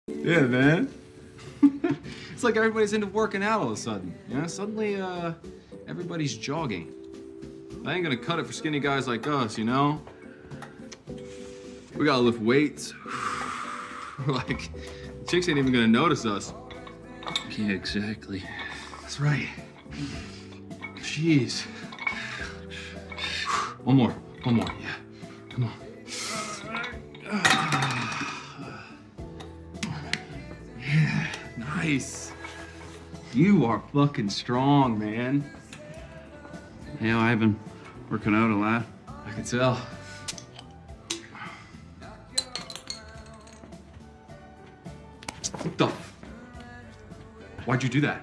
Yeah, man. It's like everybody's into working out all of a sudden. You know, suddenly, everybody's jogging. I ain't gonna cut it for skinny guys like us, you know? We gotta lift weights. Like, chicks ain't even gonna notice us. Yeah, exactly. That's right. Jeez. One more, yeah. Come on. Yeah, nice. You are fucking strong, man. Yeah, I've been working out a lot. I can tell. What the? Why'd you do that?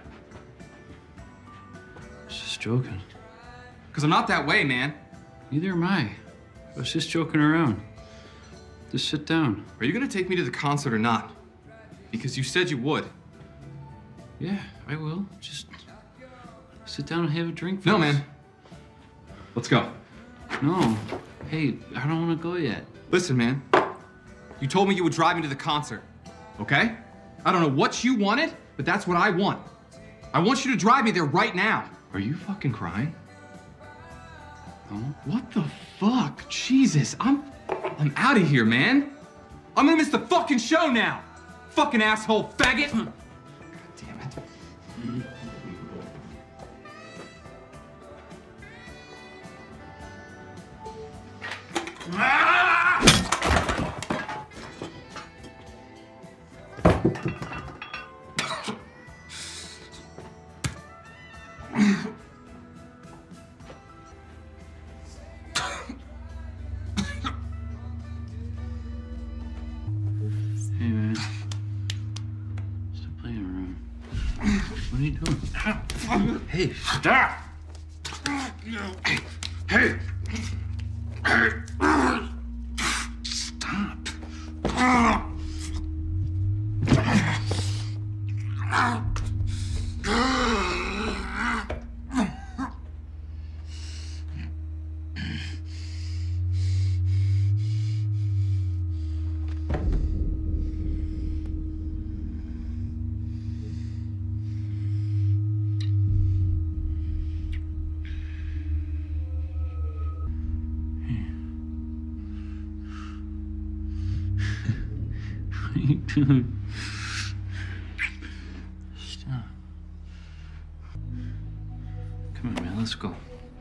I was just joking. Because I'm not that way, man. Neither am I. I was just joking around. Just sit down. Are you gonna take me to the concert or not? Because you said you would. Yeah, I will. Just sit down and have a drink. No, man. Let's go. No. Hey, I don't want to go yet. Listen, man. You told me you would drive me to the concert, okay? I don't know what you wanted, but that's what I want. I want you to drive me there right now. Are you fucking crying? No. What the fuck? Jesus, I'm out of here, man. I'm gonna miss the fucking show now. Fucking asshole faggot. God damn it. Hey, man. Stop playing around. What are you doing? Hey, stop! Hey! Hey! Stop! What are you doing? Stop. Come on, man, let's go.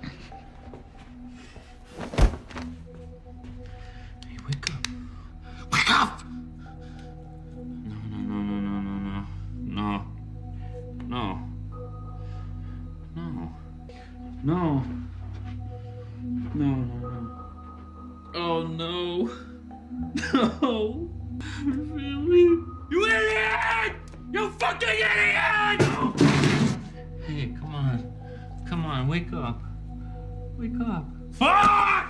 Hey, wake up. Wake up! No. Oh, no. No. Really? You idiot! You fucking idiot! Hey, come on. Come on, wake up. Wake up. Fuck!